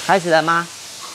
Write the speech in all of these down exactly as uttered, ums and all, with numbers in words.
开始了吗？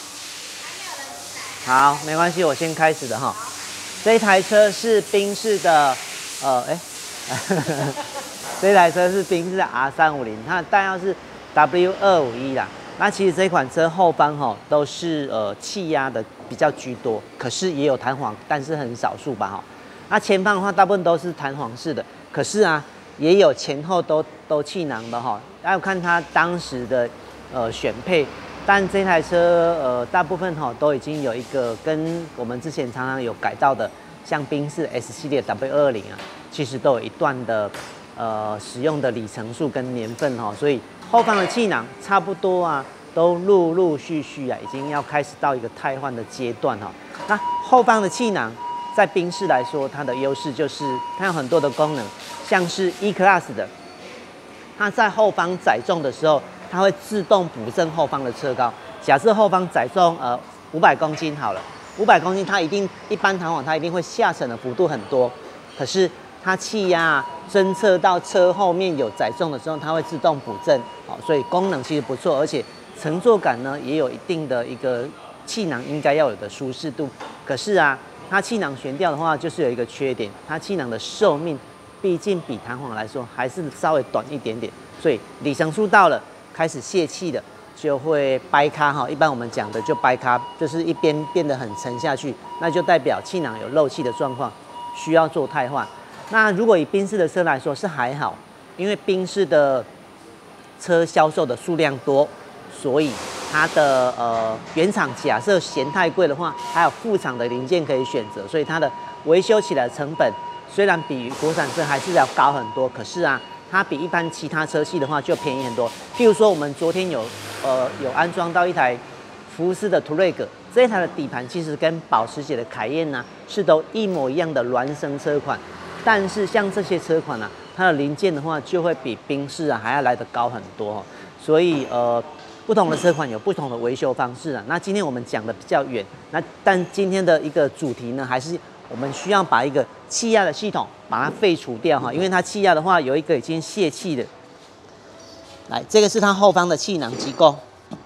好，没关系，我先开始的哈。这一台车是宾士的，呃，哎、欸，这台车是宾士的 R 三五零，它的代号是 W 二五一啦。那其实这款车后方哈都是呃气压的比较居多，可是也有弹簧，但是很少数吧哈。那前方的话大部分都是弹簧式的，可是啊也有前后都都气囊的哈。要看它当时的呃选配。但这台车，呃，大部分哈都已经有一个跟我们之前常常有改到的，像宾士 S 系列 W 二二零啊，其实都有一段的呃使用的里程数跟年份哈，所以后方的气囊差不多啊，都陆陆续续啊，已经要开始到一个汰换的阶段哈。那后方的气囊在宾士来说，它的优势就是它有很多的功能，像是 E Class 的，它在后方载重的时候。它会自动补正后方的车高。假设后方载重呃五百公斤好了，五百公斤它一定一般弹簧它一定会下沉的幅度很多，可是它气压侦测到车后面有载重的时候，它会自动补正，好，所以功能其实不错，而且乘坐感呢也有一定的一个气囊应该要有的舒适度。可是啊，它气囊悬吊的话，就是有一个缺点，它气囊的寿命毕竟比弹簧来说还是稍微短一点点，所以里程数到了。开始泄气的就会掰咖哈，一般我们讲的就掰咖，就是一边变得很沉下去，那就代表气囊有漏气的状况，需要做汰换。那如果以宾士的车来说是还好，因为宾士的车销售的数量多，所以它的呃原厂假设嫌太贵的话，还有副厂的零件可以选择，所以它的维修起来的成本虽然比国产车还是要高很多，可是啊。它比一般其他车系的话就便宜很多。譬如说，我们昨天有呃有安装到一台福斯的途锐格，这一台的底盘其实跟保时捷的凯宴呢、啊、是都一模一样的孪生车款，但是像这些车款啊，它的零件的话就会比宾士啊还要来得高很多、哦。所以呃不同的车款有不同的维修方式啊。那今天我们讲的比较远，那但今天的一个主题呢还是。我们需要把一个气压的系统把它废除掉哈，因为它气压的话有一个已经泄气的。来，这个是它后方的气囊机构，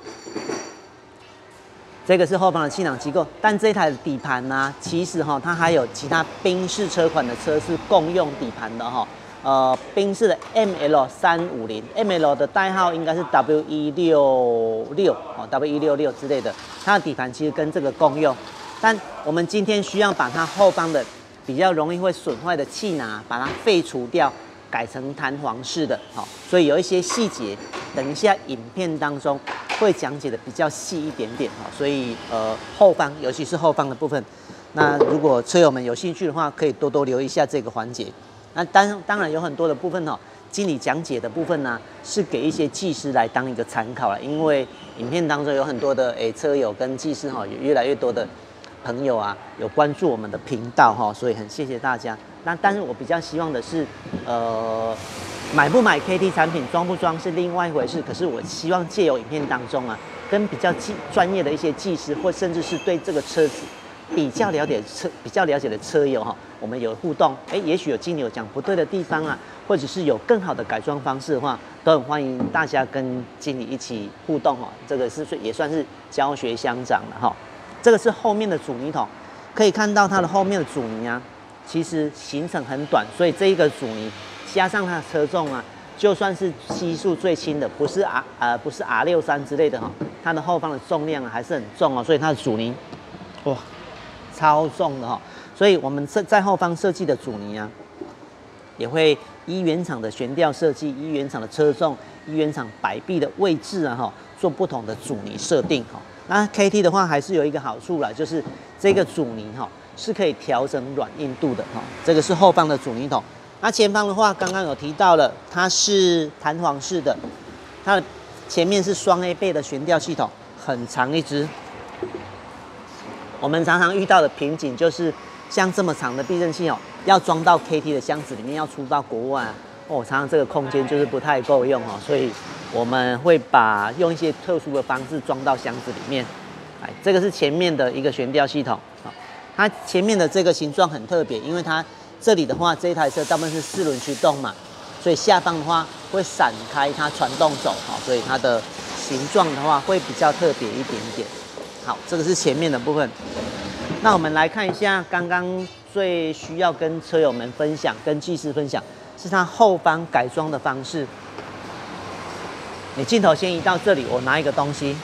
这个是后方的气囊机构。但这台的底盘呢、啊，其实哈它还有其他宾士车款的车是共用底盘的哈。呃，宾士的 M L 三五零 ，M L 的代号应该是 W 一六六哦 ，W 一六六之类的，它的底盘其实跟这个共用。但我们今天需要把它后方的比较容易会损坏的气囊把它废除掉，改成弹簧式的，好，所以有一些细节，等一下影片当中会讲解的比较细一点点，哈，所以呃后方尤其是后方的部分，那如果车友们有兴趣的话，可以多多留意一下这个环节。那当当然有很多的部分哦，经理讲解的部分呢，是给一些技师来当一个参考了，因为影片当中有很多的诶车友跟技师哈，有越来越多的。朋友啊，有关注我们的频道哈，所以很谢谢大家。那但是我比较希望的是，呃，买不买 K T 产品，装不装是另外一回事。可是我希望借由影片当中啊，跟比较技专业的一些技师，或甚至是对这个车子比较了解车、比较了解的车友哈，我们有互动。哎，也许有经理有讲不对的地方啊，或者是有更好的改装方式的话，都很欢迎大家跟经理一起互动哈。这个是也算是教学相长了哈。这个是后面的阻尼筒，可以看到它的后面的阻尼啊，其实行程很短，所以这一个阻尼加上它的车重啊，就算是系数最轻的，不是 R 呃不是 R 六十三之类的哈，它的后方的重量还是很重哦，所以它的阻尼哇超重的哈，所以我们在后方设计的阻尼啊，也会依原厂的悬吊设计，依原厂的车重，依原厂摆臂的位置啊哈，做不同的阻尼设定哈。那 K T 的话还是有一个好处啦，就是这个阻尼哈是可以调整软硬度的哈。这个是后方的阻尼筒。那前方的话，刚刚有提到了，它是弹簧式的，它的前面是双 A 倍的悬吊系统，很长一支。我们常常遇到的瓶颈就是像这么长的避震器哦，要装到 K T 的箱子里面，要出到国外啊，哦，常常这个空间就是不太够用哦，所以。我们会把用一些特殊的方式装到箱子里面，哎，这个是前面的一个悬吊系统，好，它前面的这个形状很特别，因为它这里的话，这一台车大部分是四轮驱动嘛，所以下方的话会闪开它传动轴，好，所以它的形状的话会比较特别一点点。好，这个是前面的部分。那我们来看一下刚刚最需要跟车友们分享、跟技师分享，是它后方改装的方式。你镜头先移到这里，我拿一个东西。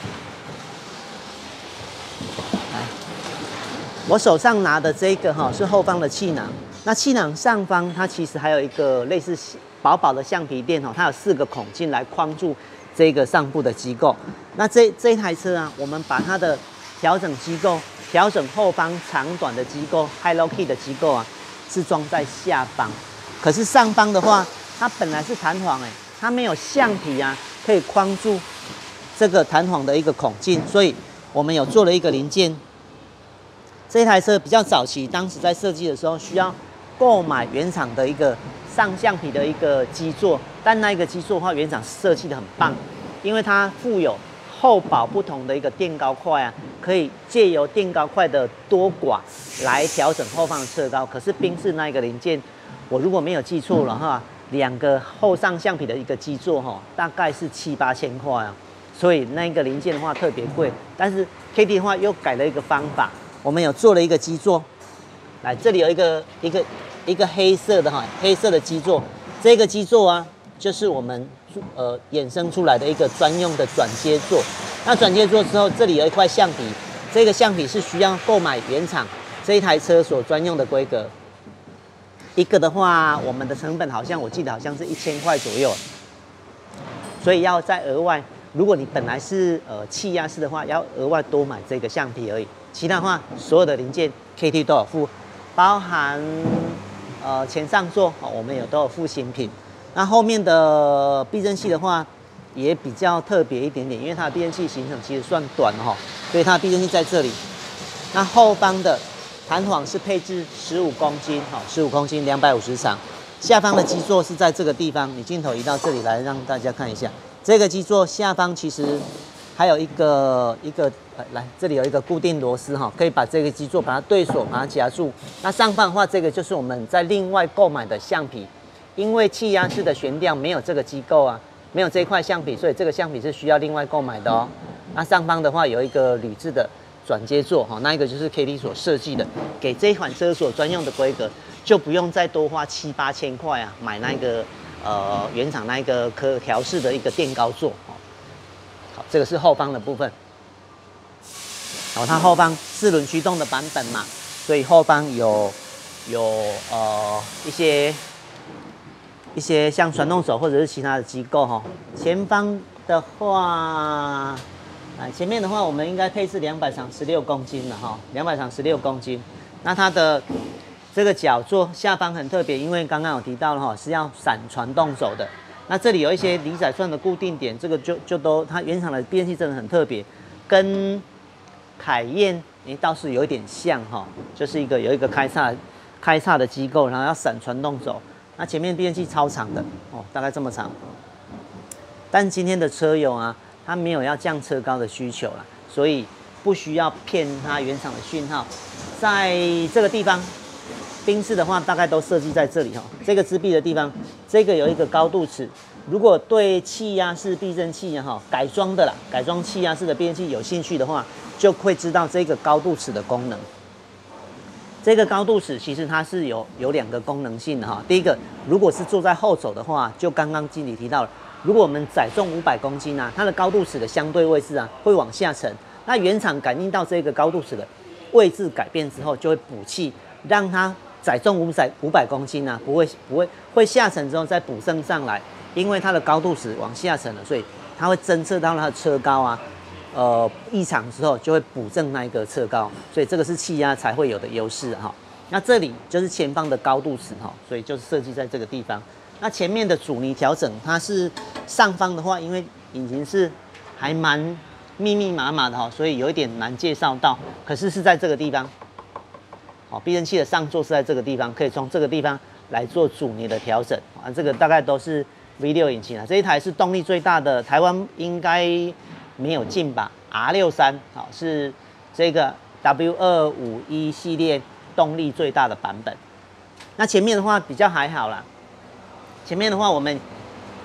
来，我手上拿的这个哈是后方的气囊。那气囊上方它其实还有一个类似薄薄的橡皮垫哈，它有四个孔进来框住这个上部的机构。那这这一台车啊，我们把它的调整机构、调整后方长短的机构、high low key 的机构啊，是装在下方。可是上方的话，它本来是弹簧哎，它没有橡皮啊，可以框住这个弹簧的一个孔径，所以我们有做了一个零件。这台车比较早期，当时在设计的时候需要购买原厂的一个上橡皮的一个基座，但那一个基座的话，原厂设计的很棒，因为它附有厚薄不同的一个垫高块啊，可以借由垫高块的多寡来调整后方的车高。可是宾士那一个零件，我如果没有记错了哈，两个后上橡皮的一个基座哈，大概是七八千块啊，所以那个零件的话特别贵。但是 K D 的话又改了一个方法，我们有做了一个基座，来这里有一个一个一个黑色的哈，黑色的基座，这个基座啊，就是我们呃衍生出来的一个专用的转接座。那转接座之后，这里有一块橡皮，这个橡皮是需要购买原厂这一台车所专用的规格。一个的话，我们的成本好像我记得好像是一千块左右，所以要再额外，如果你本来是呃气压式的话，要额外多买这个橡皮而已。其他的话，所有的零件 K T 都有附，包含呃前上座哦，我们有都有附新品。那后面的避震器的话，也比较特别一点点，因为它的避震器行程其实算短哈，所以它的避震器在这里。那后方的弹簧是配置十五公斤，哈，十五公斤两百五十场。下方的基座是在这个地方，你镜头移到这里来，让大家看一下。这个基座下方其实还有一个一个呃，来这里有一个固定螺丝哈，可以把这个基座把它对锁，把它夹住。那上方的话，这个就是我们在另外购买的橡皮，因为气压式的悬吊没有这个机构啊，没有这一块橡皮，所以这个橡皮是需要另外购买的哦。那上方的话有一个铝制的转接座哈，那一个就是 K T 所设计的，给这一款车所专用的规格，就不用再多花七八千块啊，买那个呃原厂那一个可调式的一个垫高座哦。好，这个是后方的部分。好，它后方四轮驱动的版本嘛，所以后方有有呃一些一些像传动手或者是其他的机构哈。前方的话。哎，前面的话，我们应该配置两百场十六公斤了哈，两百场十六公斤。那它的这个脚座下方很特别，因为刚刚有提到了哈，是要闪传动轴的。那这里有一些离载串的固定点，这个就就都它原厂的变器真的很特别，跟凯宴诶倒是有一点像哈，就是一个有一个开叉开叉的机构，然后要闪传动轴。那前面变器超长的哦，大概这么长。但今天的车友啊。它没有要降车高的需求啦，所以不需要骗它原厂的讯号。在这个地方，宾士的话大概都设计在这里哈，这个支臂的地方，这个有一个高度尺。如果对气压式避震器哈改装的啦，改装气压式的避震器有兴趣的话，就会知道这个高度尺的功能。这个高度尺其实它是有有两个功能性的哈。第一个，如果是坐在后轴的话，就刚刚经理提到了。如果我们载重五百公斤啊，它的高度尺的相对位置啊会往下沉。那原厂感应到这个高度尺的位置改变之后，就会补气，让它载重五百五百公斤啊，不会不会会下沉之后再补升上来。因为它的高度尺往下沉了，所以它会侦测到它的车高啊，呃异常之后就会补正那一个车高，所以这个是气压才会有的优势哈。那这里就是前方的高度尺哈，所以就是设计在这个地方。那前面的阻尼调整，它是上方的话，因为引擎是还蛮密密麻麻的哈，所以有一点难介绍到。可是是在这个地方，好，避震器的上座是在这个地方，可以从这个地方来做阻尼的调整啊。这个大概都是 V 六 引擎啊，这一台是动力最大的，台湾应该没有进吧 ？R 六十三好是这个 W 二五一系列动力最大的版本。那前面的话比较还好啦。前面的话，我们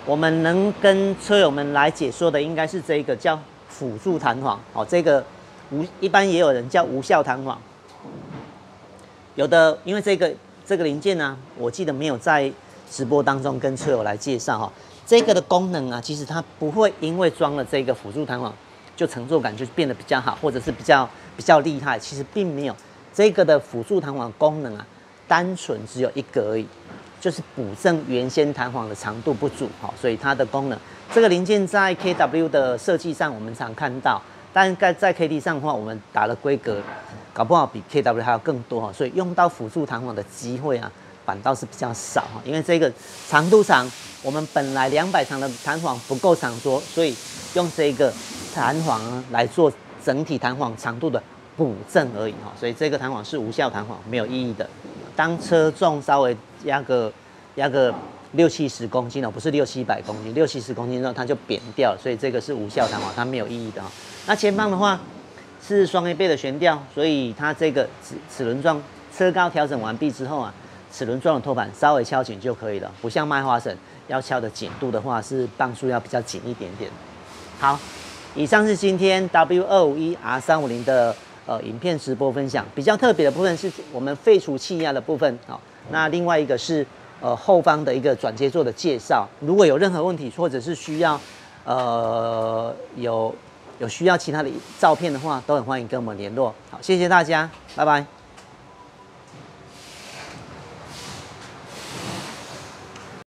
我们能跟车友们来解说的，应该是这个叫辅助弹簧，哦，这个无一般也有人叫无效弹簧。有的因为这个这个零件呢、啊，我记得没有在直播当中跟车友来介绍哈、哦。这个的功能啊，其实它不会因为装了这个辅助弹簧，就乘坐感就变得比较好，或者是比较比较厉害。其实并没有，这个的辅助弹簧功能啊，单纯只有一个而已，就是补正原先弹簧的长度不足哈、哦。所以它的功能，这个零件在 K W 的设计上我们常看到，但在在 K T 上的话，我们打了规格，搞不好比 K W 还要更多哈。所以用到辅助弹簧的机会啊，反倒是比较少哈。因为这个长度长。我们本来两百长的弹簧不够长说，所以用这个弹簧来做整体弹簧长度的补正而已哈。所以这个弹簧是无效弹簧，没有意义的。当车重稍微压个压个六七十公斤哦，不是六七百公斤，六七十公斤之后它就扁掉了，所以这个是无效弹簧，它没有意义的哈。那前方的话是双 A 倍的悬吊，所以它这个齿齿轮状车高调整完毕之后啊，齿轮状的托盘稍微敲紧就可以了，不像麦花臣。要敲的紧度的话，是磅数要比较紧一点点。好，以上是今天 W 二五一 R 三五零的呃影片直播分享。比较特别的部分是我们废除气压的部分。好，那另外一个是呃后方的一个转接座的介绍。如果有任何问题，或者是需要呃有有需要其他的照片的话，都很欢迎跟我们联络。好，谢谢大家，拜拜。